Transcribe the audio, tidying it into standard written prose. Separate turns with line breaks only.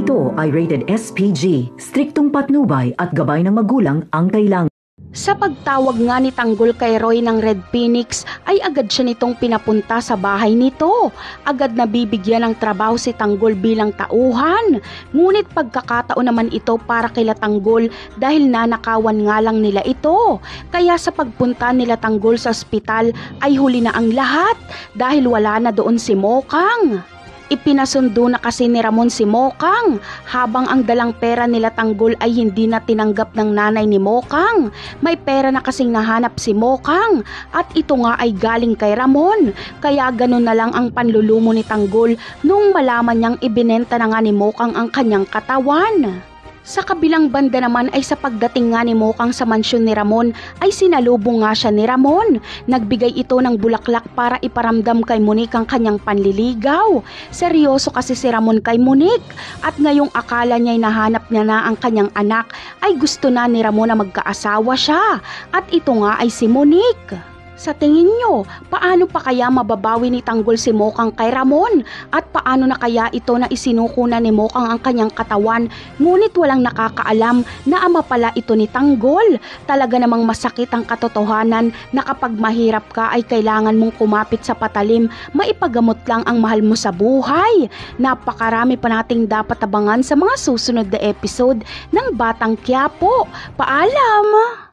Ito ay rated SPG, striktong patnubay at gabay ng magulang ang kailangan.
Sa pagtawag nga ni Tanggol kay Roy ng Red Phoenix ay agad siya nitong pinapunta sa bahay nito. Agad na bibigyan ng trabaho si Tanggol bilang tauhan. Ngunit pagkakataon naman ito para kila Tanggol dahil nanakawan nga lang nila ito. Kaya sa pagpunta nila Tanggol sa ospital ay huli na ang lahat dahil wala na doon si Mokang. Ipinasundo na kasi ni Ramon si Mokang habang ang dalang pera nila Tanggol ay hindi na tinanggap ng nanay ni Mokang. May pera na kasing nahanap si Mokang at ito nga ay galing kay Ramon. Kaya ganun na lang ang panlulumo ni Tanggol nung malaman niyang ibinenta na nga ni Mokang ang kanyang katawan. Sa kabilang banda naman ay sa pagdating nga ni Mokang sa mansyon ni Ramon ay sinalubong nga siya ni Ramon. Nagbigay ito ng bulaklak para iparamdam kay Monique ang kanyang panliligaw. Seryoso kasi si Ramon kay Monique at ngayong akala niya'y nahanap niya na ang kanyang anak ay gusto na ni Ramon na magkaasawa siya at ito nga ay si Monique. Sa tingin nyo, paano pa kaya mababawi ni Tanggol si Mokang kay Ramon? At paano na kaya ito na isinuko na ni Mokang ang kanyang katawan? Ngunit walang nakakaalam na ama pala ito ni Tanggol. Talaga namang masakit ang katotohanan na kapag mahirap ka ay kailangan mong kumapit sa patalim, maipagamot lang ang mahal mo sa buhay. Napakarami pa nating dapat abangan sa mga susunod na episode ng Batang Quiapo. Paalam!